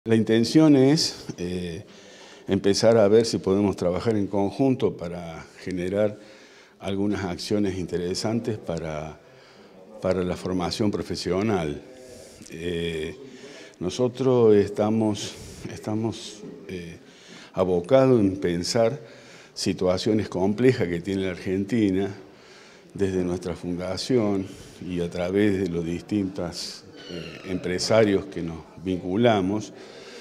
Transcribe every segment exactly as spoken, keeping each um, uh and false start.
La intención es eh, empezar a ver si podemos trabajar en conjunto para generar algunas acciones interesantes para, para la formación profesional. Eh, nosotros estamos, estamos eh, abocados en pensar situaciones complejas que tiene la Argentina desde nuestra fundación y a través de los distintos eh, empresarios que nos vinculamos,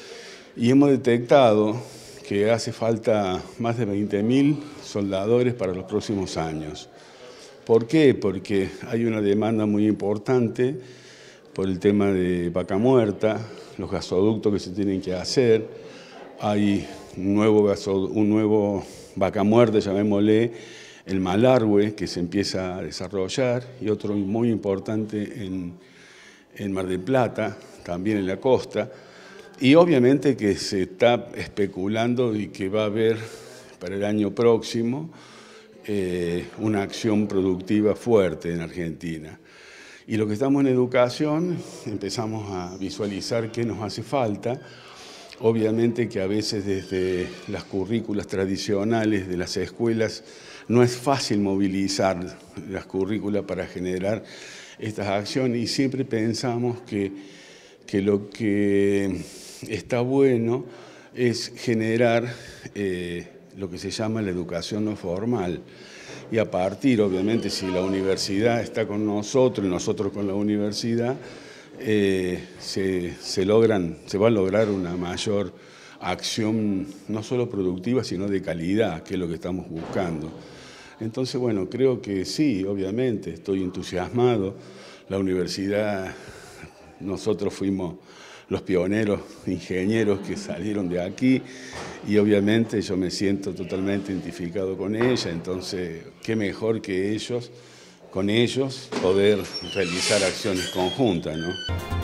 y hemos detectado que hace falta más de veinte mil soldadores para los próximos años. ¿Por qué? Porque hay una demanda muy importante por el tema de Vaca Muerta, los gasoductos que se tienen que hacer, hay un nuevo, gaso, un nuevo Vaca Muerta, llamémosle, el Malargüe, que se empieza a desarrollar, y otro muy importante en, en Mar del Plata, también en la costa. Y obviamente que se está especulando y que va a haber para el año próximo eh, una acción productiva fuerte en Argentina. Y lo que estamos en educación, empezamos a visualizar qué nos hace falta. Obviamente que a veces desde las currículas tradicionales de las escuelas no es fácil movilizar las currículas para generar estas acciones, y siempre pensamos que, que lo que está bueno es generar eh, lo que se llama la educación no formal. Y a partir, obviamente, si la universidad está con nosotros y nosotros con la universidad, eh, se, se, logran, se va a lograr una mayor acción, no solo productiva, sino de calidad, que es lo que estamos buscando. Entonces, bueno, creo que sí, obviamente, estoy entusiasmado. La universidad, nosotros fuimos los pioneros ingenieros que salieron de aquí, y obviamente yo me siento totalmente identificado con ella, entonces qué mejor que ellos, con ellos, poder realizar acciones conjuntas, ¿no?